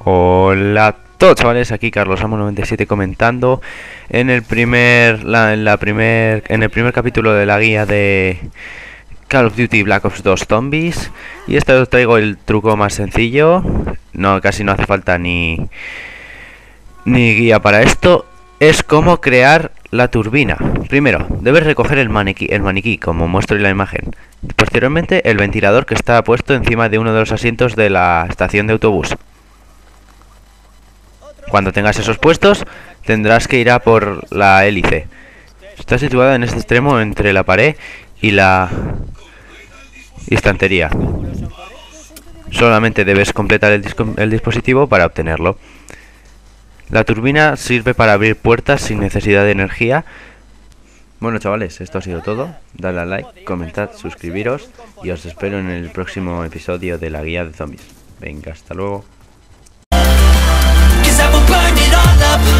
Hola a todos, chavales, aquí Carlos Amo 97 comentando en el primer capítulo de la guía de Call of Duty Black Ops 2 Zombies. Y esta vez os traigo el truco más sencillo. Casi no hace falta ni guía para esto. Es cómo crear la turbina. Primero, debes recoger el maniquí, como muestro en la imagen. Posteriormente, el ventilador que está puesto encima de uno de los asientos de la estación de autobús. Cuando tengas esos puestos, tendrás que ir a por la hélice. Está situada en este extremo entre la pared y la estantería. Solamente debes completar el dispositivo para obtenerlo. La turbina sirve para abrir puertas sin necesidad de energía. Bueno, chavales, esto ha sido todo. Dale a like, comentad, suscribiros y os espero en el próximo episodio de la guía de zombies. Venga, hasta luego.